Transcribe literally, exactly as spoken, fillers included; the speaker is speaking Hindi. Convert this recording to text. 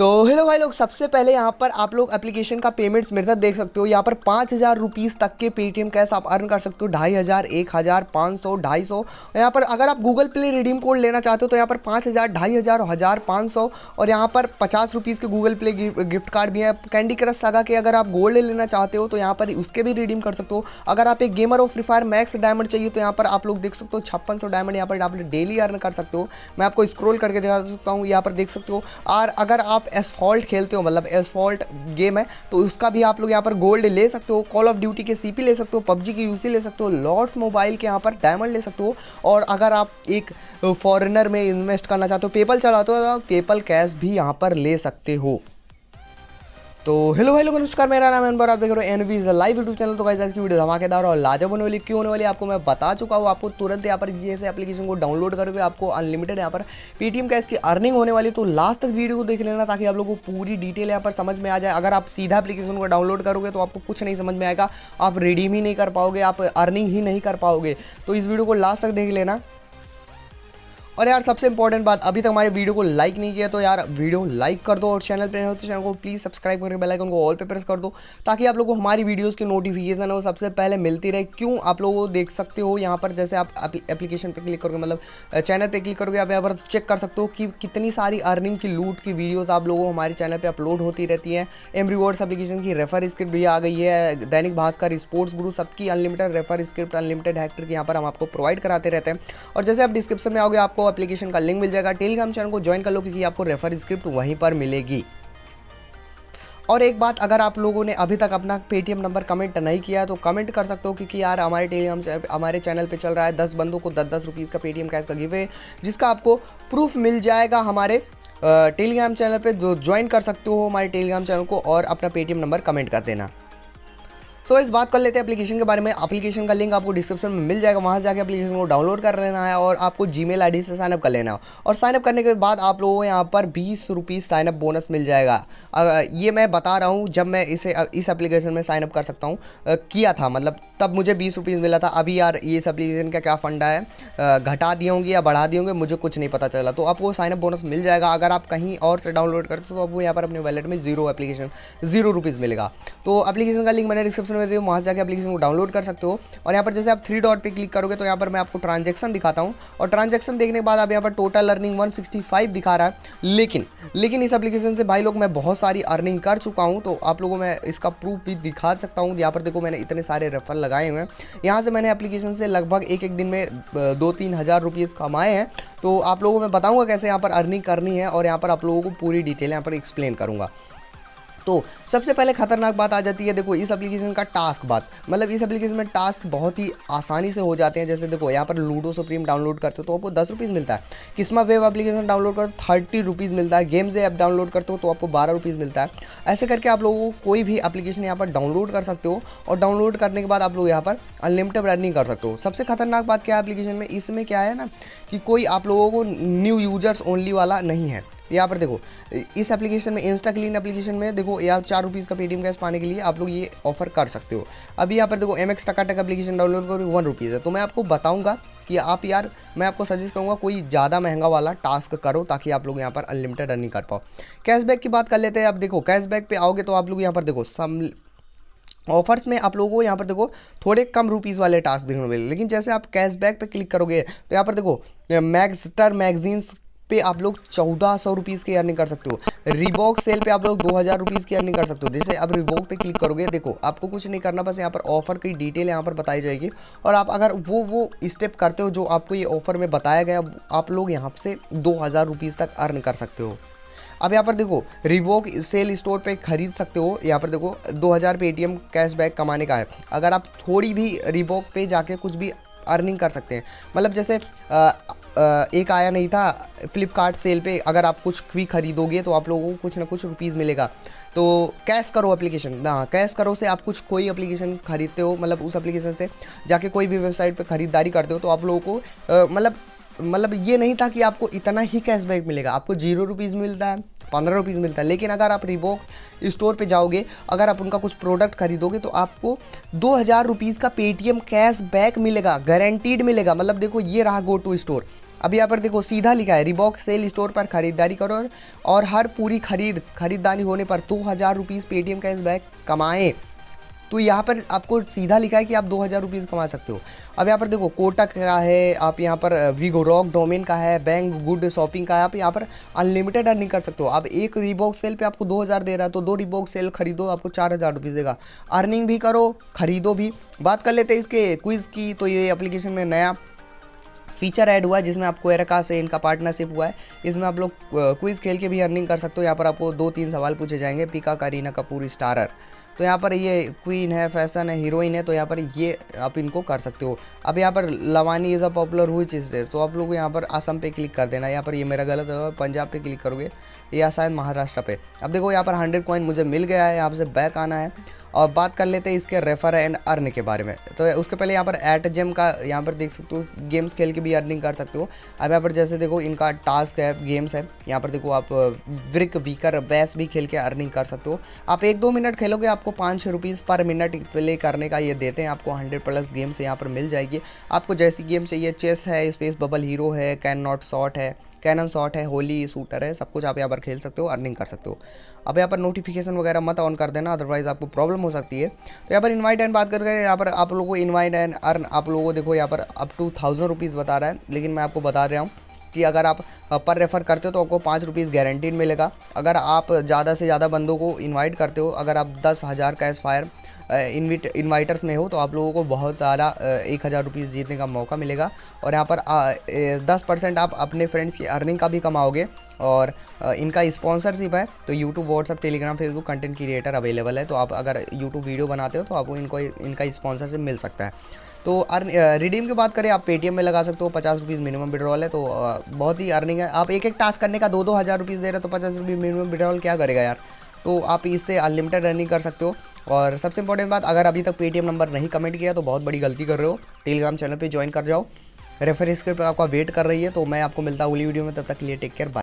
तो हेलो भाई लोग, सबसे पहले यहाँ पर आप लोग एप्लीकेशन का पेमेंट्स मेरे साथ देख सकते हो। यहाँ पर पाँच हज़ार रुपीज़ तक के पेटीएम कैश आप अर्न कर सकते हो। ढाई हज़ार, एक हज़ार, पाँच सौ, ढाई सौ। यहाँ पर अगर आप गूगल प्ले रिडीम कोड लेना चाहते हो तो यहाँ पर पाँच हज़ार, ढाई हज़ार, हज़ार, पाँच सौ और यहाँ पर पचास रुपीज़ के गूगल प्ले गिफ्ट कार्ड भी है। कैंडी क्रश सागा के अगर आप गोल्ड लेना चाहते हो तो यहाँ पर उसके भी रिडीम कर सकते हो। अगर आप एक गेमर हो, फ्री फायर मैक्स डायमंड चाहिए तो यहाँ पर आप लोग देख सकते हो छप्पन सौ डायमंड यहाँ पर आप डेली अर्न कर सकते हो। मैं आपको स्क्रॉल करके दिखा सकता हूँ, यहाँ पर देख सकते हो। और अगर आप एसफॉल्ट खेलते हो, मतलब एसफॉल्ट गेम है, तो उसका भी आप लोग यहाँ पर गोल्ड ले सकते हो। कॉल ऑफ ड्यूटी के सीपी ले सकते हो, पबजी की यूसी ले सकते हो, लॉर्ड्स मोबाइल के यहाँ पर डायमंड ले सकते हो। और अगर आप एक फॉरेनर में इन्वेस्ट करना चाहते हो, पेपल चलाते हो, तो पेपल कैश भी यहाँ पर ले सकते हो। तो हेलो भाई लोगों, नमस्कार, मेरा नाम है अनवर, आप देख रहे हो एनवी लाइव यूट्यूब चैनल। तो गाइस आज की वीडियो धमाकेदार और लाजवाब होने वाली क्यों होने वाली आपको मैं बता चुका हूँ। आपको तुरंत यहाँ पर जैसे एप्लीकेशन को डाउनलोड करोगे आपको अनलिमिटेड यहाँ पर पेटीएम कैश की अर्निंग होने वाली। तो लास्ट तक वीडियो को देख लेना ताकि आप लोगों को पूरी डिटेल यहाँ पर समझ में आ जाए। अगर आप सीधा एप्लीकेशन को डाउनलोड करोगे तो आपको कुछ नहीं समझ में आएगा, आप रिडीम ही नहीं कर पाओगे, आप अर्निंग ही नहीं कर पाओगे। तो इस वीडियो को लास्ट तक देख लेना। और यार सबसे इंपॉर्टेंट बात, अभी तक हमारे वीडियो को लाइक नहीं किया तो यार वीडियो लाइक कर दो और चैनल पे नए हो तो चैनल को प्लीज़ सब्सक्राइब करके बेल आइकन को ऑल पे प्रेस कर दो ताकि आप लोगों को हमारी वीडियोस की नोटिफिकेशन है वो सबसे पहले मिलती रहे। क्यों, आप लोगों को देख सकते हो यहाँ पर जैसे आप एप्लीकेशन पे क्लिक करोगे, मतलब चैनल पे क्लिक करोगे, आप यहाँ पर चेक कर सकते हो कि कितनी सारी अर्निंग की लूट की वीडियोज़ आप लोगों को हमारे चैनल पर अपलोड होती रहती हैं। एम रिवॉर्ड्स एप्लीकेशन की रेफर स्क्रिप्ट भी आ गई है, दैनिक भास्कर, स्पोर्ट्स गुरु, सबकी अनलिमिटेड रेफर स्क्रिप्ट, अनलिमिटेड हैक्टर की यहाँ पर हम आपको प्रोवाइड कराते रहते हैं। और जैसे आप डिस्क्रिप्शन में आओगे आपको एप्लीकेशन का लिंक मिल जाएगा, टेलीग्राम चैनल को ज्वाइन कर लो क्योंकि आपको रेफर स्क्रिप्ट वहीं पर मिलेगी। और एक बात, अगर आप लोगों ने अभी तक अपना पेटीएम नंबर कमेंट नहीं किया तो कमेंट कर सकते हो क्योंकि यार हमारे टेलीग्राम हमारे चैनल पे चल रहा है दस बंदों को दस दस रुपीज़ का पेटीएम कैश का गिव है, जिसका आपको प्रूफ मिल जाएगा हमारे टेलीग्राम चैनल पे। जो ज्वाइन कर सकते हो हमारे टेलीग्राम चैनल को और अपना पेटीएम नंबर कमेंट कर देना। सो so, इस बात कर लेते हैं एप्लीकेशन के बारे में। एप्लीकेशन का लिंक आपको डिस्क्रिप्शन में मिल जाएगा, वहाँ से जाकर एप्लीकेशन को डाउनलोड कर लेना है और आपको जीमेल आईडी से साइनअप कर लेना है। और साइनअप करने के बाद आप लोगों को यहाँ पर बीस रुपीज़ साइनअप बोनस मिल जाएगा। ये मैं बता रहा हूँ, जब मैं इसे इस एप्लीकेशन में साइनअप कर सकता हूँ किया था, मतलब तब मुझे बीस रुपीज़ मिला था। अभी यार ये इस एप्लीकेशन का क्या फंडा है, घटा दिए होंगे या बढ़ा दिए होंगे, मुझे कुछ नहीं पता चला। तो आपको साइनअप बोनस मिल जाएगा। अगर आप कहीं और से डाउनलोड करते हो तो आपको यहाँ पर अपने वैलेट में जीरो एप्लीकेशन जीरो रुपीज़ मिलेगा। तो एप्लीकेशन का लिंक मैंने डिस्क्रिप्शन में दिया, वहाँ से जाकर एप्लीकेशन को डाउनलोड कर सकते हो। और यहाँ पर जैसे आप थ्री डॉट पे क्लिक करोगे तो यहाँ पर मैं आपको ट्रांजैक्शन दिखाता हूँ और ट्रांजैक्शन देखने के बाद आप यहाँ पर टोटल अर्निंग एक सौ पैंसठ दिखा रहा है। लेकिन लेकिन इस एप्लीकेशन से भाई लोग मैं बहुत सारी अर्निंग कर चुका हूँ, तो आप लोगों को मैं इसका प्रूफ भी दिखा सकता हूँ। यहाँ पर देखो मैंने इतने सारे रेफर लगाए हुए हैं, यहाँ से मैंने एप्लीकेशन से लगभग एक एक दिन में दो तीन हज़ार रुपीज़ कमाए हैं। तो आप लोगों को मैं बताऊँगा कैसे यहाँ पर अर्निंग करनी है और यहाँ पर आप लोगों को पूरी डिटेल यहाँ पर एक्सप्लेन करूँगा। तो सबसे पहले खतरनाक बात आ जाती है, देखो इस एप्लीकेशन का टास्क बात, मतलब इस एप्लीकेशन में टास्क बहुत ही आसानी से हो जाते हैं। जैसे देखो यहाँ पर लूडो सुप्रीम डाउनलोड करते हो तो आपको दस रुपीज़ मिलता है, किस्मा वेब एप्लीकेशन डाउनलोड करते हो थर्टी रुपीज़ मिलता है, गेम्स ऐप डाउनलोड करते हो तो आपको बारह रुपीज़ मिलता है। ऐसे करके आप लोगों को कोई भी एप्लीकेशन यहाँ पर डाउनलोड कर सकते हो और डाउनलोड करने के बाद आप लोग यहाँ पर अनलिमिटेड अर्निंग कर सकते हो। सबसे खतरनाक बात क्या है एप्लीकेशन में, इसमें क्या है ना कि कोई आप लोगों को न्यू यूजर्स ओनली वाला नहीं है। यहाँ पर देखो इस एप्लीकेशन में, इंस्टा क्लीन एप्लीकेशन में देखो यहाँ चार रुपीज़ का पेटीएम कैश पाने के लिए आप लोग ये ऑफर कर सकते हो। अभी यहाँ पर देखो M X Takatak application download करो वन रुपीज़ है। तो मैं आपको बताऊंगा कि आप यार, मैं आपको सजेस्ट करूँगा कोई ज़्यादा महंगा वाला टास्क करो ताकि आप लोग यहाँ पर अनलिमिटेड अर्निंग कर पाओ। कैशबैक की बात कर लेते हैं। अब देखो कैशबैक पे आओगे तो आप लोग यहाँ पर देखो सम ऑफर्स में आप लोगों को यहाँ पर देखो थोड़े कम रुपीज़ वाले टास्क देखने को मिले। लेकिन जैसे आप कैशबैक पे क्लिक करोगे तो यहाँ पर देखो मैक्सटर मैगजीन्स पे आप लोग चौदह सौ रुपीज़ की अर्निंग कर सकते हो। रिबॉक सेल पे आप लोग दो हज़ार रुपीज़ की अर्निंग कर सकते हो। जैसे अब रिबॉक पे क्लिक करोगे, देखो आपको कुछ नहीं करना, बस यहाँ पर ऑफर की डिटेल यहाँ पर बताई जाएगी और आप अगर वो वो स्टेप करते हो जो आपको ये ऑफर में बताया गया, आप लोग यहाँ से दो हज़ार रुपीज़ तक अर्न कर सकते हो। अब यहाँ पर देखो रिवोक सेल स्टोर पे खरीद सकते हो। यहाँ पर देखो दो हज़ार पेटीएम कैशबैक कमाने का है। अगर आप थोड़ी भी रिवोक पे जाके कुछ भी अर्निंग कर सकते हैं, मतलब जैसे आ, आ, एक आया नहीं था फ्लिपकार्ट सेल पे, अगर आप कुछ भी खरीदोगे तो आप लोगों को कुछ ना कुछ रुपीज़ मिलेगा। तो कैश करो एप्लीकेशन, हाँ कैश करो से आप कुछ कोई एप्लीकेशन खरीदते हो, मतलब उस एप्लीकेशन से जाके कोई भी वेबसाइट पे खरीदारी करते हो तो आप लोगों को मतलब मतलब ये नहीं था कि आपको इतना ही कैशबैक मिलेगा, आपको जीरो रुपीज़ मिलता है, पंद्रह रुपीज़ मिलता है। लेकिन अगर आप रिबॉक स्टोर पे जाओगे, अगर आप उनका कुछ प्रोडक्ट खरीदोगे तो आपको दो हज़ार रुपीज़ का पेटीएम कैश बैक मिलेगा, गारंटीड मिलेगा। मतलब देखो ये रहा गो टू स्टोर, अब यहाँ पर देखो सीधा लिखा है रिबॉक सेल स्टोर पर खरीदारी करो और हर पूरी खरीद खरीदारी होने पर दो हज़ार रुपीज़ पेटीएम कैशबैक कमाएं। तो यहाँ पर आपको सीधा लिखा है कि आप दो हज़ार रुपीज़ कमा सकते हो। अब यहाँ पर देखो कोटक का है, आप यहाँ पर वीगो रॉक डोमेन का है, बैंक गुड शॉपिंग का है, आप यहाँ पर अनलिमिटेड अर्निंग कर सकते हो। अब एक रिबॉक सेल पे आपको दो हज़ार दे रहा है तो दो रिबॉक सेल खरीदो आपको चार हज़ार रुपीज़ देगा। अर्निंग भी करो, खरीदो भी। बात कर लेते हैं इसके क्विज़ की। तो ये एप्लीकेशन में नया फीचर ऐड हुआ है जिसमें आपको एरका से इनका पार्टनरशिप हुआ है। इसमें आप लोग क्विज़ खेल के भी अर्निंग कर सकते हो। यहाँ पर आपको दो तीन सवाल पूछे जाएंगे, पीका करीना कपूर स्टारर। तो यहाँ पर ये क्वीन है, फैशन है, हीरोइन है, तो यहाँ पर ये आप इनको कर सकते हो। अब यहाँ पर लवानी इज़ अ पॉपुलर हुई चीज़ है, तो आप लोग यहाँ पर असम पे क्लिक कर देना। यहाँ पर ये मेरा गलत है, पंजाब पे क्लिक करोगे या शायद महाराष्ट्र पे। अब देखो यहाँ पर हंड्रेड कॉइन मुझे मिल गया है, यहाँ से बैक आना है और बात कर लेते हैं इसके रेफर एंड अर्न के बारे में। तो उसके पहले यहाँ पर एट जेम का यहाँ पर देख सकते हो, गेम्स खेल के भी अर्निंग कर सकते हो। अब यहाँ पर जैसे देखो इनका टास्क है, गेम्स है, यहाँ पर देखो आप ब्रिक वीकर बैस भी खेल के अर्निंग कर सकते हो। आप एक दो मिनट खेलोगे आपको पाँच छः रुपीज़ पर मिनट प्ले करने का ये देते हैं। आपको हंड्रेड प्लस गेम्स यहाँ पर मिल जाएगी। आपको जैसी गेम चाहिए, चेस है, स्पेस बबल हीरो है, कैन नॉट शॉट है, कैनन शॉट है, होली शूटर है, सब कुछ आप यहाँ पर खेल सकते हो, अर्निंग कर सकते हो। अब यहाँ पर नोटिफिकेशन वगैरह मत ऑन कर देना, अदरवाइज आपको प्रॉब्लम हो सकती है। तो यहाँ पर इनवाइट एंड बात करके यहाँ पर आप लोगों को इनवाइट एंड अर्न आप लोगों को देखो यहाँ पर अप टू थाउजेंड रुपीज़ बता रहा है, लेकिन मैं आपको बता रहा हूँ कि अगर आप पर रेफ़र करते हो तो आपको पाँच रुपीज़ गारंटीड मिलेगा। अगर आप ज़्यादा से ज़्यादा बंदों को इन्वाइट करते हो, अगर आप दस हज़ार कैश फायर इनविट इन्वाइटर्स में हो तो आप लोगों को बहुत सारा एक हज़ार रुपीज़ जीतने का मौका मिलेगा। और यहाँ पर दस परसेंट आप अपने फ्रेंड्स की अर्निंग का भी कमाओगे। और इनका स्पॉन्सरशिप है, तो YouTube, WhatsApp, Telegram, Facebook content creator available है। तो आप अगर यूट्यूब वीडियो बनाते हो तो आपको इनको इनका स्पॉन्सरशिप मिल सकता है। तो अर्न रिडीम की बात करें, आप पेटीएम में लगा सकते हो, पचास रुपीज़ मिनिमम विड्रॉल है, तो बहुत ही अर्निंग है। आप एक एक टास्क करने का दो दो हज़ार रुपीज़ दे रहे हो तो पचास रुपये मिनिमम विड्रॉल क्या करेगा यार। तो आप इससे अनलिमिटेड अर्निंग कर सकते हो। और सबसे इंपॉर्टेंट बात, अगर अभी तक पेटीएम नंबर नहीं कमेंट किया तो बहुत बड़ी गलती कर रहे हो। टेलीग्राम चैनल पे ज्वाइन कर जाओ, रेफर स्क्रिप्ट आपका वेट कर रही है। तो मैं आपको मिलता हूँ अगली वीडियो में, तब तक के लिए टेक केयर, बाय।